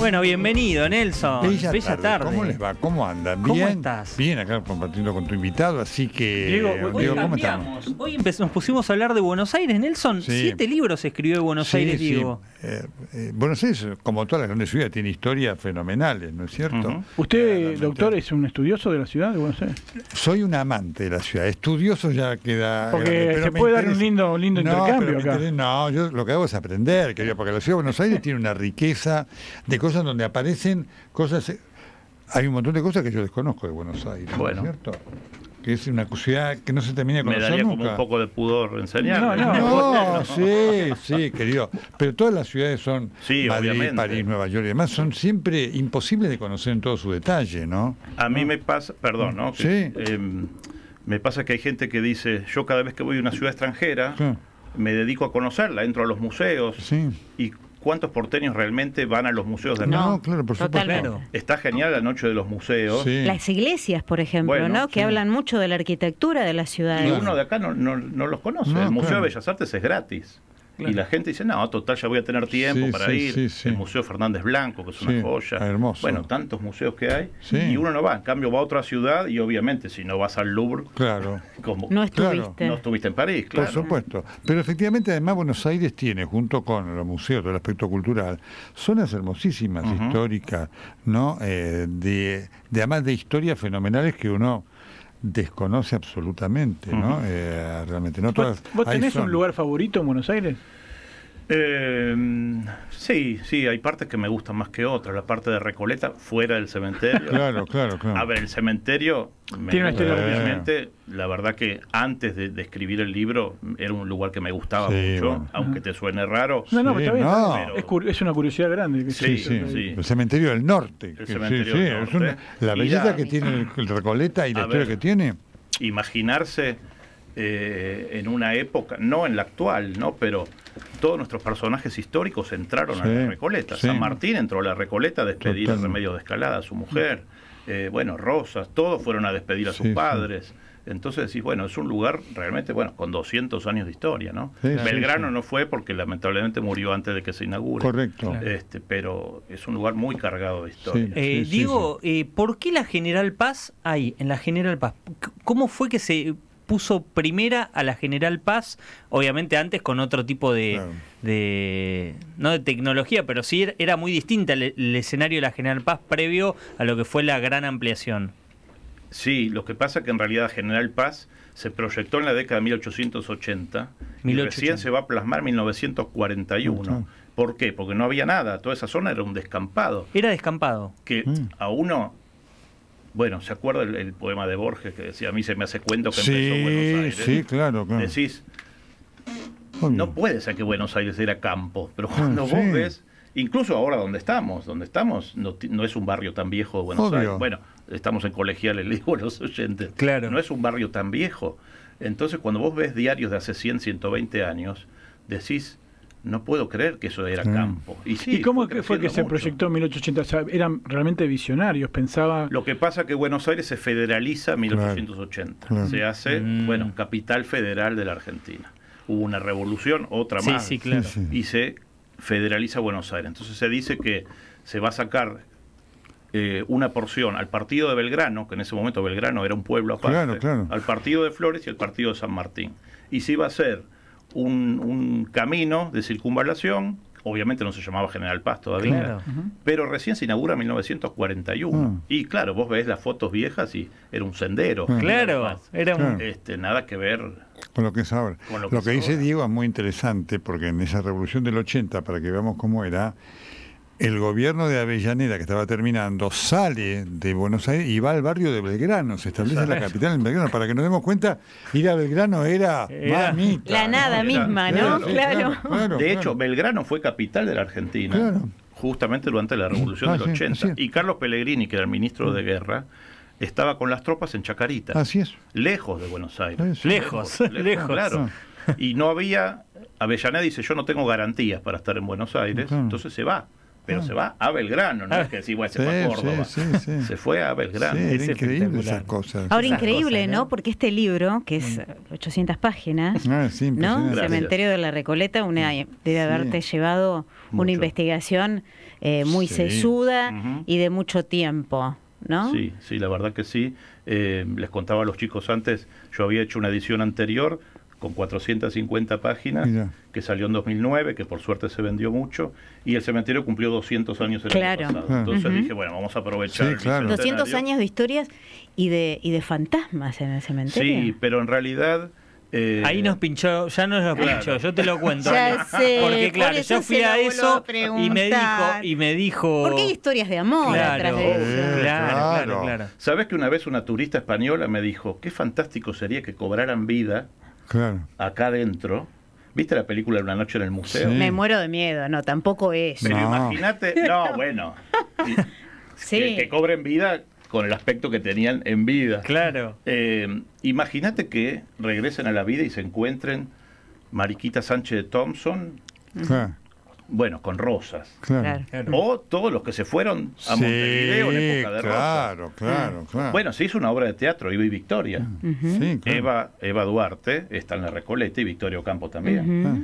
Bueno, bienvenido, Nelson. Bella tarde. ¿Cómo les va? ¿Cómo andan? ¿Cómo ¿Bien? estás? Bien, acá compartiendo con tu invitado, así que... Diego, ¿cómo estamos? Hoy nos pusimos a hablar de Buenos Aires, Nelson. Sí. 7 libros escribió de Buenos Aires, Diego. Buenos Aires, como todas las grandes ciudades, tiene historias fenomenales, ¿no es cierto? ¿Usted, doctor, es un estudioso de la ciudad de Buenos Aires? Soy un amante de la ciudad. Estudioso ya queda... Porque se puede dar un lindo intercambio acá. No, yo lo que hago es aprender, querido, porque la ciudad de Buenos Aires tiene una riqueza de cosas donde aparecen cosas... Hay un montón de cosas que yo desconozco de Buenos Aires, ¿no es cierto? Que es una ciudad que no se termina de conocer. Me daría nunca. como un poco de pudor enseñar. No, sí, querido. Pero todas las ciudades son Madrid, obviamente. París, Nueva York y demás, son siempre imposibles de conocer en todo su detalle, ¿no? A mí me pasa, perdón, ¿no? Sí. Me pasa que hay gente que dice, yo cada vez que voy a una ciudad extranjera, me dedico a conocerla, entro a los museos. Sí. Y ¿cuántos porteños realmente van a los museos de No, claro, por supuesto. Claro. Está genial la noche de los museos. Sí. Las iglesias, por ejemplo, Bueno, ¿no? Que hablan mucho de la arquitectura de la ciudad. Y uno de acá no los conoce. No, El Museo claro. de Bellas Artes es gratis. Y la gente dice, no, total, ya voy a tener tiempo para ir. El Museo Fernández Blanco, que es una joya. Hermoso. Bueno, tantos museos que hay. Sí. Y uno no va. En cambio, va a otra ciudad y obviamente, si no vas al Louvre, Claro. como No estuviste. no estuviste en París, claro. Por supuesto. Pero efectivamente, además, Buenos Aires tiene, junto con los museos, todo el aspecto cultural, zonas hermosísimas, históricas, ¿no? Además de historias fenomenales que uno desconoce absolutamente, ¿no? Realmente, ¿no? Todas, ¿Vos ahí tenés son. un lugar favorito en Buenos Aires? Sí, hay partes que me gustan más que otras. La parte de Recoleta, fuera del cementerio. Claro. A ver, el cementerio, Tiene una historia obviamente, la verdad que antes de escribir el libro, era un lugar que me gustaba mucho, bueno. aunque te suene raro. No, Sí, pero está bien. no. Es una curiosidad grande. Sí. El cementerio del norte. El cementerio del norte. La belleza que tiene el Recoleta y la historia que tiene. Imaginarse en una época, no en la actual, ¿no? Pero todos nuestros personajes históricos entraron a la Recoleta. San Martín entró a la Recoleta a despedir a Remedios de Escalada, a su mujer. Rosas, todos fueron a despedir a sus padres. Entonces decís, bueno, es un lugar realmente, con 200 años de historia, ¿no? Belgrano no fue porque lamentablemente murió antes de que se inaugure. Correcto. Pero es un lugar muy cargado de historia. Diego, ¿por qué la General Paz hay en la General Paz? ¿Cómo fue que se puso primera a la General Paz? Obviamente antes con otro tipo no de tecnología, pero sí era muy distinta el escenario de la General Paz previo a lo que fue la gran ampliación. Sí, lo que pasa es que en realidad General Paz se proyectó en la década de 1880 y recién se va a plasmar en 1941. ¿Por qué? Porque no había nada, toda esa zona era un descampado. Era descampado. Que a uno... Bueno, ¿se acuerda el poema de Borges que decía, a mí se me hace cuento que empezó Buenos Aires? Sí, claro. Decís, no puede ser que Buenos Aires era campo, pero cuando vos ves, incluso ahora donde estamos no es un barrio tan viejo de Buenos Aires. Bueno, estamos en Colegiales, le digo a los oyentes. Claro. No es un barrio tan viejo. Entonces, cuando vos ves diarios de hace 100, 120 años, decís, no puedo creer que eso era campo. ¿Y cómo fue que se proyectó en 1880? O sea, eran realmente visionarios, pensaba... Lo que pasa es que Buenos Aires se federaliza en 1880. Se hace, capital federal de la Argentina. Hubo una revolución, otra más, y se federaliza Buenos Aires. Entonces se dice que se va a sacar una porción al partido de Belgrano, que en ese momento Belgrano era un pueblo aparte, al partido de Flores y al partido de San Martín. Y se iba a hacer un camino de circunvalación, obviamente no se llamaba General Paz todavía, pero recién se inaugura en 1941. Y claro, vos ves las fotos viejas y era un sendero. Claro, era nada que ver con lo que es ahora. Lo que dice Diego es muy interesante, porque en esa revolución del 80, para que veamos cómo era, el gobierno de Avellaneda, que estaba terminando, sale de Buenos Aires y va al barrio de Belgrano, se establece la capital en Belgrano. Para que nos demos cuenta, ir a Belgrano era mamita. La nada misma, ¿no? Claro. De hecho, Belgrano fue capital de la Argentina, justamente durante la Revolución del 80. Y Carlos Pellegrini, que era el ministro de Guerra, estaba con las tropas en Chacarita. Así es. Lejos de Buenos Aires. Lejos. Claro. Y no había... Avellaneda dice, yo no tengo garantías para estar en Buenos Aires, entonces se va pero se va a Belgrano, no es que decir, bueno, se fue a Córdoba. Se fue a Belgrano. Sí, era increíble esas cosas. Ahora, increíble, ¿no? Porque este libro, que es 800 páginas, ¿no? Cementerio de la Recoleta, debe haberte llevado una investigación muy sesuda y de mucho tiempo, ¿no? Sí, sí, la verdad que sí. Les contaba a los chicos antes, yo había hecho una edición anterior con 450 páginas, que salió en 2009, que por suerte se vendió mucho, y el cementerio cumplió 200 años el año pasado. Entonces dije, bueno, vamos a aprovechar. 200 años de historias y de fantasmas en el cementerio. Sí, pero en realidad... ahí nos pinchó, ya nos lo pinchó, yo te lo cuento. Ya sé, porque claro, yo fui a eso y me dijo... ¿Por qué hay historias de amor detrás de eso? Claro. ¿Sabes que una vez una turista española me dijo, qué fantástico sería que cobraran vida acá adentro? ¿Viste la película de Una noche en el museo? Sí. Me muero de miedo, no, tampoco es. Pero imagínate, que cobren vida con el aspecto que tenían en vida. Claro. Imagínate que regresen a la vida y se encuentren Mariquita Sánchez de Thompson, bueno, con rosas. Claro. O todos los que se fueron a Montevideo en época de rosas. Claro. Bueno, se hizo una obra de teatro, Eva y Victoria. Eva Duarte está en la Recoleta y Victoria Ocampo también.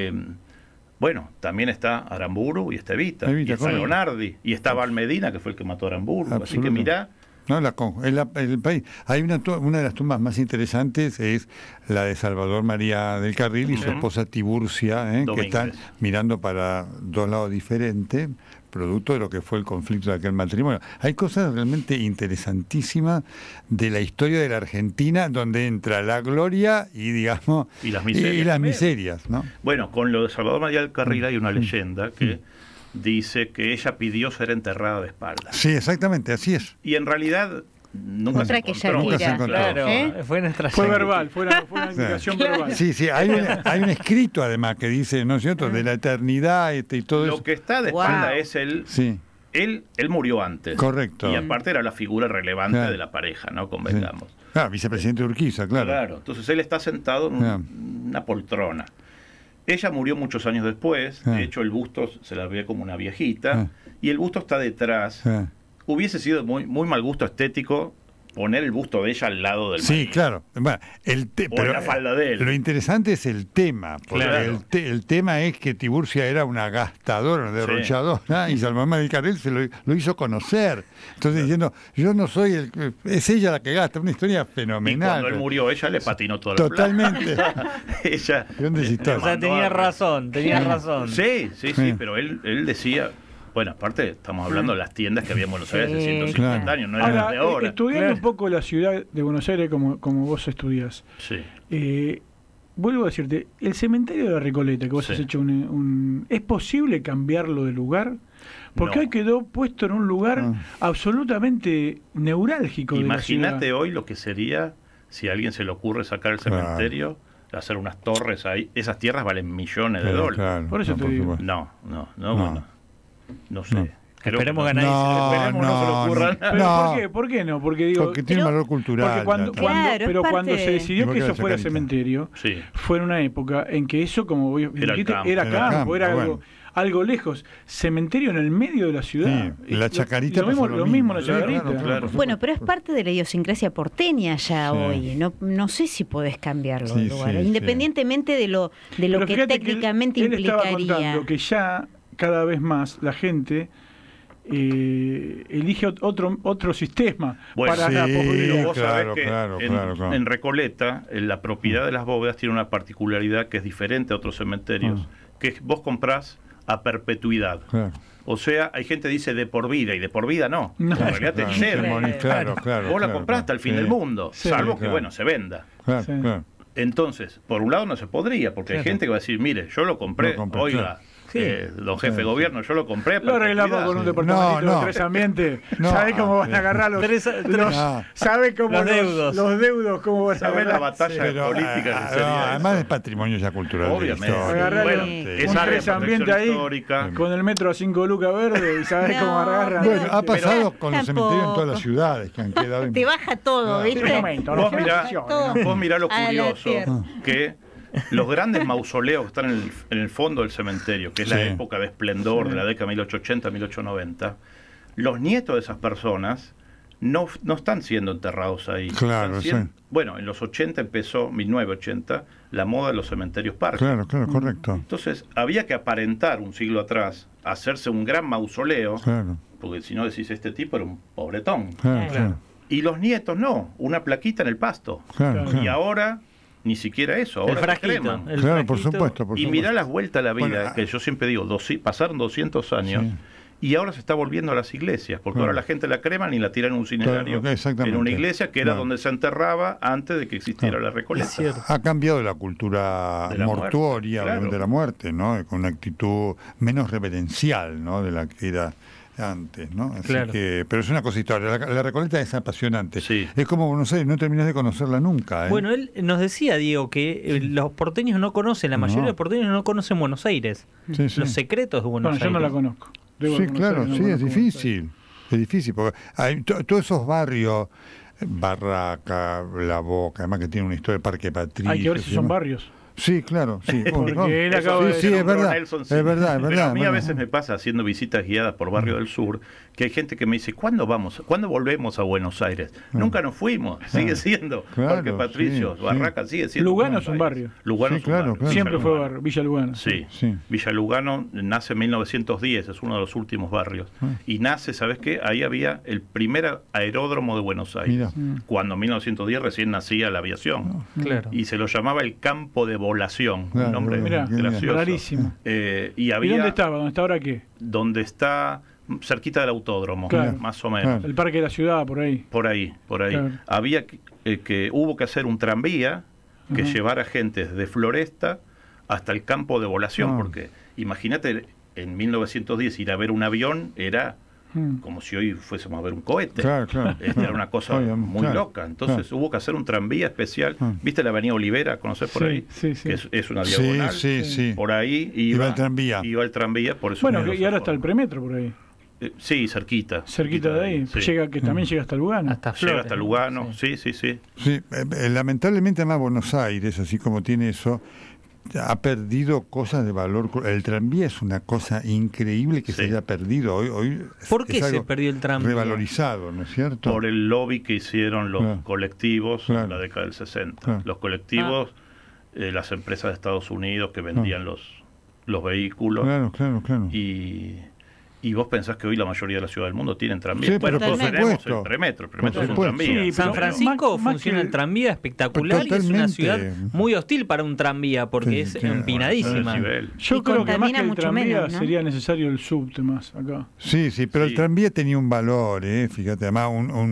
Bueno, también está Aramburu y está Evita y está Leonardi, y está Valmedina, que fue el que mató a Aramburu. Así que mirá. No, el país. Hay una de las tumbas más interesantes, es la de Salvador María del Carril y su esposa Tiburcia, que están mirando para dos lados diferentes, producto de lo que fue el conflicto de aquel matrimonio. Hay cosas realmente interesantísimas de la historia de la Argentina, donde entra la gloria y, digamos, y las miserias. ¿no? Bueno, con lo de Salvador María del Carril hay una leyenda que dice que ella pidió ser enterrada de espaldas. Sí, exactamente, así es. Y en realidad nunca se encontró. Claro, fue verbal, fue una indicación verbal. Sí, hay un escrito además que dice, ¿no es cierto?, de la eternidad y todo eso. Lo que está de espalda es él. Sí. Él murió antes. Correcto. Y aparte era la figura relevante de la pareja, ¿no? Convengamos. Vicepresidente de Urquiza, claro. Claro, entonces él está sentado en una poltrona. Ella murió muchos años después, de hecho el busto se la ve como una viejita, y el busto está detrás. Hubiese sido muy mal gusto estético poner el busto de ella al lado del marido. Sí, claro. Bueno, pero la falda de él. Lo interesante es el tema, porque el tema es que Tiburcia era una gastadora, una derrochadora, y Salvador María del Carril se lo hizo conocer. Entonces diciendo, yo no soy es ella la que gasta, una historia fenomenal. Y cuando él murió, ella le patinó todo el Totalmente. Ella. O sea, tenía razón. Sí, pero él decía... Bueno, aparte estamos hablando de las tiendas que había en Buenos Aires hace 150 años, no eran las de ahora. Estudiando un poco la ciudad de Buenos Aires como vos estudiás, vuelvo a decirte, el cementerio de la Recoleta, que vos has hecho ¿es posible cambiarlo de lugar? Porque hoy quedó puesto en un lugar absolutamente neurálgico de la ciudad. Imagínate hoy lo que sería si a alguien se le ocurre sacar el cementerio, hacer unas torres ahí. Esas tierras valen millones de dólares. Claro, por eso te digo. Bueno. No sé. Esperemos que no se lo ocurran. ¿Pero por qué no? Porque tiene valor cultural. Cuando se decidió que eso fuera cementerio, fue en una época en que eso, como vos dijiste, era campo, era algo lejos. Cementerio en el medio de la ciudad. Sí, la Chacarita. Lo mismo la Chacarita. Claro. Bueno, pero es parte de la idiosincrasia porteña ya hoy. No sé si podés cambiarlo de lugar, independientemente de lo que técnicamente él implicaría. Estaba contando que ya cada vez más la gente elige otro sistema para la pero vos sabés que en Recoleta la propiedad de las bóvedas tiene una particularidad que es diferente a otros cementerios, que vos comprás a perpetuidad. O sea, hay gente que dice de por vida, y de por vida no. En realidad te cede. Vos la comprás hasta el fin del mundo, salvo que se venda. Entonces, por un lado no se podría, porque hay gente que va a decir, mire, yo lo compré, oiga, don jefe de gobierno, yo lo compré. Lo arreglamos con un departamentito de 3 ambientes. ¿Sabe cómo van a agarrar ¿sabe cómo los deudos cómo van a agarrar? La batalla política que sería además es patrimonio ya cultural. Obviamente. Un 3 ambiente ahí histórica, con el metro a 5 lucas verde y sabe cómo agarran. Bueno, ha pasado con los cementerios en todas las ciudades que han quedado. Te baja todo, ¿viste? Vos mirá lo curioso que los grandes mausoleos que están en el fondo del cementerio, que es la época de esplendor de la década 1880-1890, los nietos de esas personas no están siendo enterrados ahí. Claro, bueno, en los 80 empezó, 1980, la moda de los cementerios parques. Claro, correcto. Entonces, había que aparentar un siglo atrás, hacerse un gran mausoleo, porque si no decís, este tipo era un pobretón. Y los nietos no, una plaquita en el pasto. Y ahora ni siquiera eso, ahora se creman. Claro, por supuesto. Y mirá las vueltas a la vida, que yo siempre digo, pasaron 200 años. Y ahora se está volviendo a las iglesias, porque ahora la gente la creman y la tiran en un cinerario, en una iglesia que era donde se enterraba antes de que existiera la Recoleta. Ha cambiado la cultura mortuoria, de la muerte, ¿no? Con una actitud menos reverencial, ¿no? De la que era antes, ¿no? Así que, pero es una cosa histórica. La Recoleta es apasionante. Es como Buenos Aires, no terminás de conocerla nunca, ¿eh? Bueno, él nos decía, Diego, que los porteños no conocen, la mayoría de los porteños no conocen Buenos Aires. Los secretos de Buenos Aires. Yo no la conozco. Es difícil. Es difícil, porque hay todos esos barrios, Barraca, La Boca, además que tiene una historia de Parque Patricio. Hay que ver si son barrios. Sí, claro, sí. Porque él acaba de es verdad. Es verdad. Pero a mí a veces me pasa haciendo visitas guiadas por Barrio del Sur, que hay gente que me dice, ¿cuándo volvemos a Buenos Aires? Nunca nos fuimos, sigue siendo Parque Patricio, Barraca sigue siendo. Lugano es un barrio. Lugano es un barrio. Siempre fue Villa Lugano. Sí. Villa Lugano nace en 1910, es uno de los últimos barrios. Y nace, ¿sabes qué? Ahí había el primer aeródromo de Buenos Aires. Cuando en 1910 recién nacía la aviación. Y se lo llamaba el campo de volación, un nombre gracioso. Rarísimo. ¿Y dónde estaba? ¿Dónde está ahora qué? Donde está cerquita del autódromo, más o menos. El Parque de la Ciudad, por ahí. Por ahí. Había hubo que hacer un tranvía que llevara gente desde Floresta hasta el campo de volación, porque imagínate, en 1910 ir a ver un avión era como si hoy fuésemos a ver un cohete. Era una cosa muy loca. Entonces hubo que hacer un tranvía especial. ¿Viste la avenida Olivera? ¿Conocés por ahí? Que es una diagonal. Por ahí iba el tranvía. Por eso y ahora está el premetro por ahí. Sí, cerquita de ahí. También llega hasta Lugano. Llega hasta Lugano, sí. Lamentablemente además Buenos Aires, así como tiene eso, ha perdido cosas de valor. El tranvía es una cosa increíble que se haya perdido hoy. ¿Por qué se perdió el tranvía? Revalorizado, ¿no es cierto? Por el lobby que hicieron los colectivos en la década del 60. Los colectivos, las empresas de Estados Unidos que vendían los vehículos. Claro. Y vos pensás que hoy la mayoría de la ciudad del mundo tienen tranvía. Sí, bueno, todos tenemos el premetro es un tranvía. Sí, San Francisco funciona el tranvía espectacular y es una ciudad muy hostil para un tranvía porque es empinadísima. Yo creo que más que el tranvía sería necesario el subte más acá. Sí, pero el tranvía tenía un valor, fíjate, además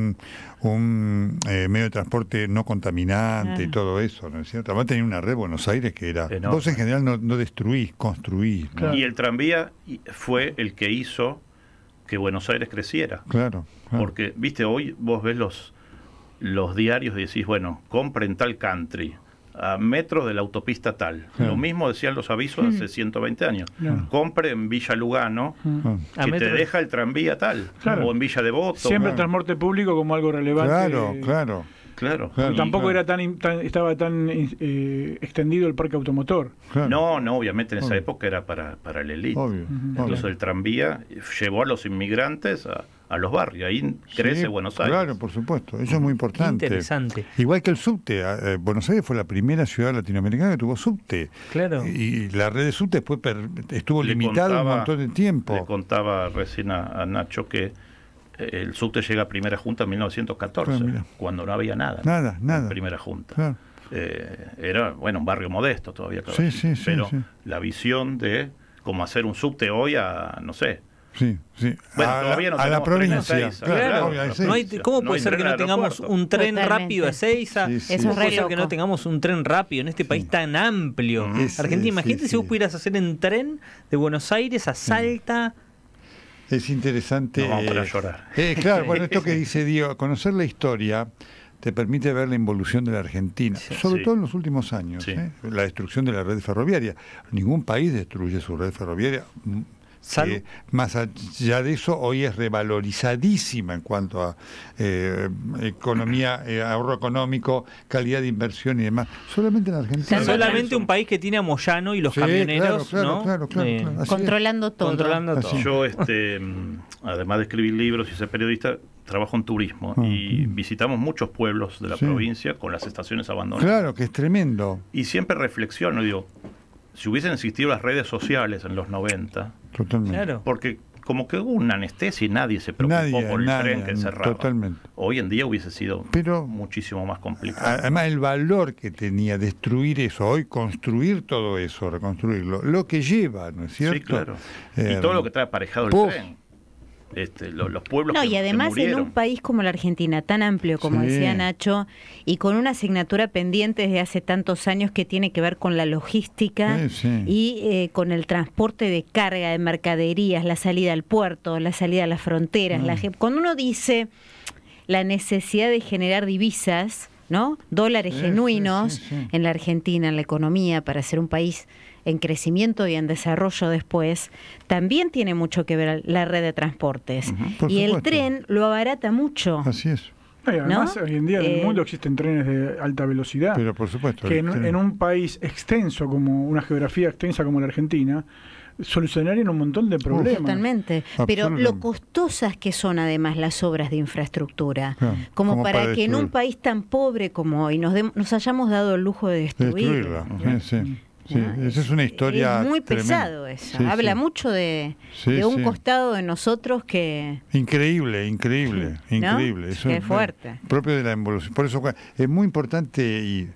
un medio de transporte no contaminante y todo eso, ¿no es cierto? Además tenía una red Buenos Aires que era... Vos en general no destruís, construís. ¿no? Y el tranvía fue el que hizo que Buenos Aires creciera. Claro. Porque, viste, hoy vos ves los diarios y decís, bueno, compren tal country, a metros de la autopista tal. Lo mismo decían los avisos hace 120 años. Compre en Villa Lugano, que te deja el tranvía tal. O en Villa Devoto. Siempre el transporte público como algo relevante. Claro. Tampoco era estaba tan extendido el parque automotor. No, obviamente en esa época era para el élite. Entonces el tranvía llevó a los inmigrantes a los barrios. Ahí crece Buenos Aires. Claro, por supuesto. Eso es muy importante. Interesante. Igual que el subte. Buenos Aires fue la primera ciudad latinoamericana que tuvo subte. Claro. Y la red de subte después estuvo limitada un montón de tiempo. Le contaba recién a Nacho que el subte llega a Primera Junta en 1914, cuando no había nada. Nada. En Primera Junta. Era, un barrio modesto todavía. Pero la visión de cómo hacer un subte hoy a, no sé... Todavía no a la provincia. ¿Cómo puede ser que no tengamos un tren rápido a Ezeiza? Eso es re loco. Que no tengamos un tren rápido en este país tan amplio. Argentina, imagínate si vos pudieras hacer en tren de Buenos Aires a Salta... Es interesante. No vamos para llorar. Claro, esto que dice Diego, conocer la historia te permite ver la involución de la Argentina, sobre todo en los últimos años. La destrucción de la red ferroviaria. Ningún país destruye su red ferroviaria más allá de eso, hoy es revalorizadísima en cuanto a economía, ahorro económico, calidad de inversión y demás. Solamente en Argentina. Solamente un país que tiene a Moyano y los camioneros, claro, controlando todo. Yo, además de escribir libros y ser periodista, trabajo en turismo y visitamos muchos pueblos de la provincia con las estaciones abandonadas. Claro, que es tremendo. Y siempre reflexiono, digo, si hubiesen existido las redes sociales en los 90, totalmente. Claro. Porque como que hubo una anestesia y nadie se preocupó por el tren que cerraba. Totalmente. Hoy en día hubiese sido muchísimo más complicado. Además, el valor que tenía destruir eso, hoy construir todo eso, reconstruirlo, lo que lleva, ¿no es cierto? Sí, claro. Y todo lo que trae aparejado el tren. Los pueblos y además en un país como la Argentina, tan amplio como decía Nacho, y con una asignatura pendiente desde hace tantos años que tiene que ver con la logística y con el transporte de carga de mercaderías, la salida al puerto, la salida a las fronteras. Cuando uno dice la necesidad de generar divisas, ¿no? Dólares genuinos en la Argentina, en la economía, para ser un país en crecimiento y en desarrollo después, también tiene mucho que ver la red de transportes. Y el tren lo abarata mucho. Así es. Y además, hoy en día en el mundo existen trenes de alta velocidad. Pero por supuesto. Que en un país extenso, como una geografía extensa como la Argentina, solucionarían un montón de problemas. Totalmente. Pero lo costosas que son además las obras de infraestructura, como para que en un país tan pobre como hoy nos hayamos dado el lujo de destruirla. Esa es una historia es muy tremenda. Pesado eso. Habla mucho de un costado de nosotros que... Increíble. Eso es fuerte. Propio de la evolución. Por eso es muy importante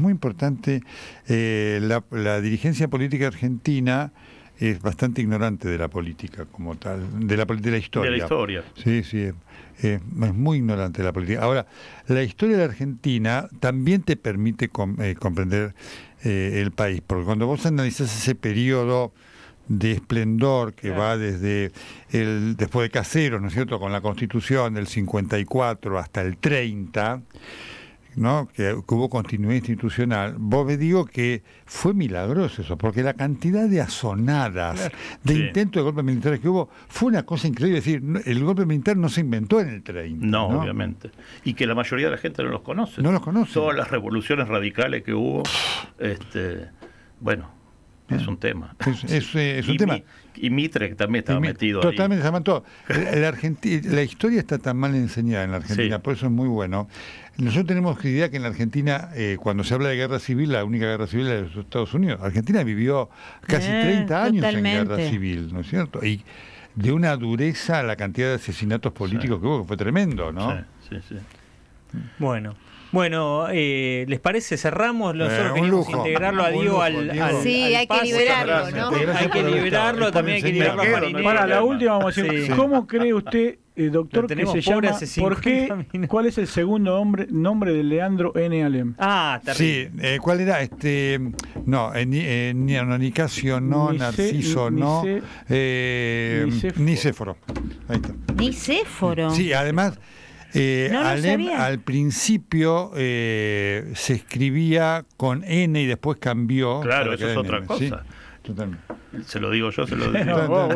la dirigencia política argentina es bastante ignorante de la política como tal, de la historia. De la historia. Sí, es muy ignorante de la política. Ahora, la historia de la Argentina también te permite comprender el país, porque cuando vos analizás ese periodo de esplendor que va desde después de Caseros, ¿no es cierto?, con la Constitución del 54 hasta el 30, ¿no?, que hubo continuidad institucional, vos me digo que fue milagroso eso, porque la cantidad de asonadas, de intentos de golpes militares que hubo, fue una cosa increíble. Es decir, el golpe militar no se inventó en el 30. No, obviamente. Y que la mayoría de la gente no los conoce. No los conoce. Todas las revoluciones radicales que hubo, es un tema. Es un tema. Y Mitre también estaba metido totalmente ahí. Totalmente. La historia está tan mal enseñada en la Argentina, por eso es muy bueno. Nosotros tenemos idea que en la Argentina, cuando se habla de guerra civil, la única guerra civil es de los Estados Unidos. Argentina vivió casi 30 años en guerra civil, ¿no es cierto? Y de una dureza la cantidad de asesinatos políticos que hubo, que fue tremendo, ¿no? Sí. Bueno, ¿les parece? Cerramos. Nosotros queríamos integrarlo a Diego al sí, hay que liberarlo, ¿no? Hay que liberarlo, también hay que liberarlo a Marinero. Para la última vamos a decir, ¿cómo cree usted, doctor, que se llama? ¿Por qué? ¿Cuál es el segundo nombre de Leandro N. Alem? Sí, ¿cuál era? Nicasio no, Narciso no, Nicéforo. Ahí está. Nicéforo. Sí, además... Alem al principio se escribía con N y después cambió. Claro, eso es otra cosa. Sí, totalmente. Se lo digo yo, se lo digo. Vos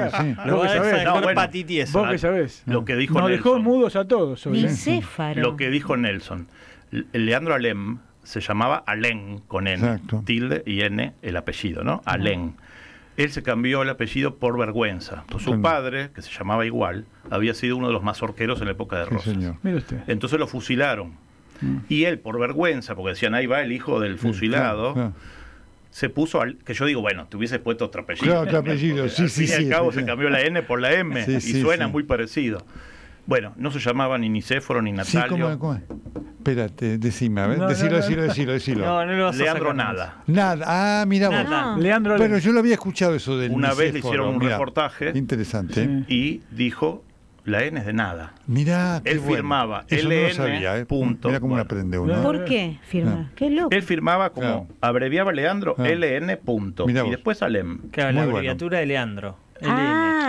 que sabés. Lo que dijo Nos Nelson. Dejó mudos a todos. Nicéfaro. Lo que dijo Nelson. Leandro Alem se llamaba Alem con N, tilde y N el apellido, ¿no? Alem. Él se cambió el apellido por vergüenza. Pues su padre, que se llamaba igual, había sido uno de los mazorqueros en la época de Rosas. Mire usted. Entonces lo fusilaron. Y él, por vergüenza, porque decían, ahí va el hijo del fusilado, se puso, que yo digo, bueno, te hubieses puesto otro apellido. Claro, otro apellido, al fin y al cabo se cambió la N por la M y suena muy parecido. Bueno, no se llamaba ni Nicéforo ni Natalio. ¿Cómo? Espérate, decime, a ver, decilo. No lo vas a Leandro sacar. Nada. Mira vos. Leandro Alem. Pero yo lo había escuchado eso del Una Nicéforo. vez le hicieron un reportaje. Interesante. Y dijo, la N es de nada. Mirá, él firmaba eso LN. No lo sabía, punto. Mira cómo lo aprende uno. ¿Por qué firma? Qué loco. Él firmaba como, abreviaba Leandro, LN. Punto. Y después Alem. Claro, la abreviatura de Leandro.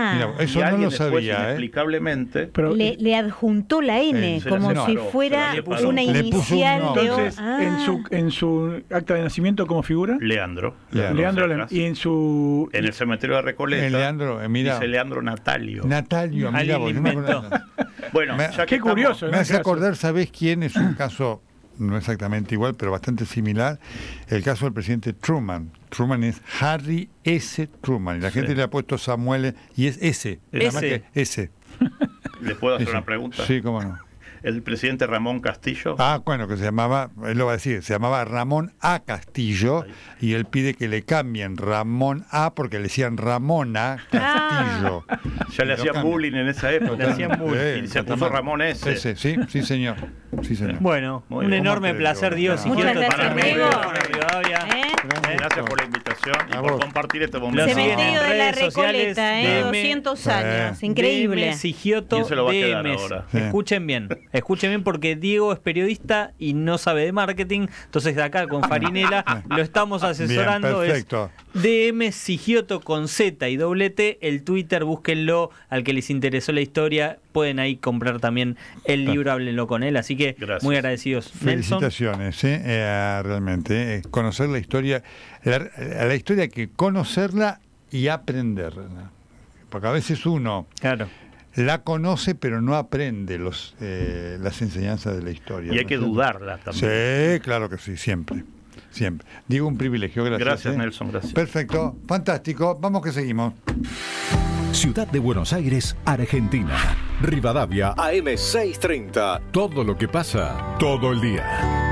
Mira, eso no lo sabía, inexplicablemente. Pero le adjuntó la N, como si fuera una inicial de... Entonces, en su acta de nacimiento, ¿cómo figura? Leandro. Y en el cementerio de Recoleta dice Leandro Natalio. Natalio, mira vos. Bueno, qué curioso. Me hace acordar, ¿sabés quién es un caso no exactamente igual, pero bastante similar? El caso del presidente Truman. Truman es Harry S. Truman. Y la gente le ha puesto Samuel y es S. S. ¿Les puedo hacer una pregunta? Sí, cómo no. El presidente Ramón Castillo. Bueno, que se llamaba, él lo va a decir, se llamaba Ramón A. Castillo, y él pide que le cambien Ramón A porque le decían Ramona Castillo. Ya le hacían bullying en esa época. Le hacían bullying. Y se puso Ramón S. Sí, señor. Bueno, un enorme placer, Dios. Muchas gracias, Diego. Gracias por la invitación y por compartir este momento. Cementerio de la Recoleta, 200 años, increíble. Sigioto Escuchen bien porque Diego es periodista y no sabe de marketing, entonces de acá con Farinela lo estamos asesorando. Bien, perfecto. Es DM Sigioto con Z y doble T, el Twitter, búsquenlo, al que les interesó la historia, pueden ahí comprar también el libro, háblenlo con él, así que muy agradecidos. Felicitaciones, realmente, conocer la historia, la historia hay que conocerla y aprenderla, porque a veces uno la conoce pero no aprende las enseñanzas de la historia. Y hay que dudarla también. Sí, claro que sí, siempre. Digo, un privilegio, gracias. Gracias, Nelson, gracias. Perfecto, fantástico, vamos que seguimos. Ciudad de Buenos Aires, Argentina. Rivadavia, AM 630. Todo lo que pasa, todo el día.